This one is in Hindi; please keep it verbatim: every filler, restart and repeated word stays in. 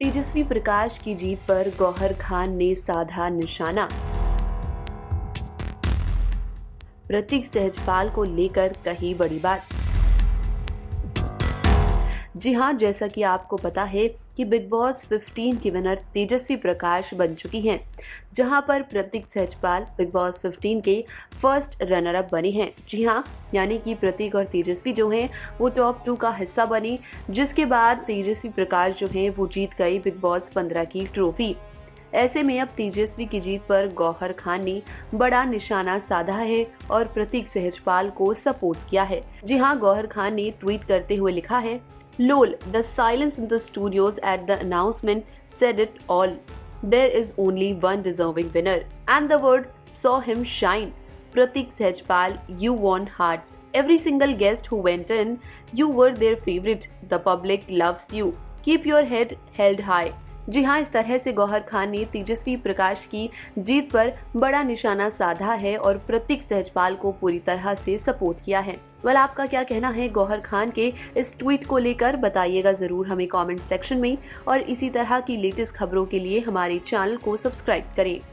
तेजस्वी प्रकाश की जीत पर गौहर खान ने साधा निशाना। प्रतीक सहजपाल को लेकर कही बड़ी बात। जी हां, जैसा कि आपको पता है कि बिग बॉस पंद्रह की विनर तेजस्वी प्रकाश बन चुकी हैं, जहां पर प्रतीक सहजपाल बिग बॉस पंद्रह के फर्स्ट रनर अप बने हैं। जी हां, यानी कि प्रतीक और तेजस्वी जो हैं वो टॉप टू का हिस्सा बने, जिसके बाद तेजस्वी प्रकाश जो हैं वो जीत गई बिग बॉस पंद्रह की ट्रॉफी। ऐसे में अब तेजस्वी की जीत पर गौहर खान ने बड़ा निशाना साधा है और प्रतीक सहजपाल को सपोर्ट किया है। जी हां, गौहर खान ने ट्वीट करते हुए लिखा है, Lol, the silence in the studios at the announcement said it all. There is only one deserving winner, and the world saw him shine. Pratik Sehjpal, you won hearts. Every single guest who went in, you were their favorite. The public loves you. Keep your head held high. जी हाँ, इस तरह से गौहर खान ने तेजस्वी प्रकाश की जीत पर बड़ा निशाना साधा है और प्रतीक सहजपाल को पूरी तरह से सपोर्ट किया है। वेल, आपका क्या कहना है गौहर खान के इस ट्वीट को लेकर? बताइएगा जरूर हमें कमेंट सेक्शन में, और इसी तरह की लेटेस्ट खबरों के लिए हमारे चैनल को सब्सक्राइब करें।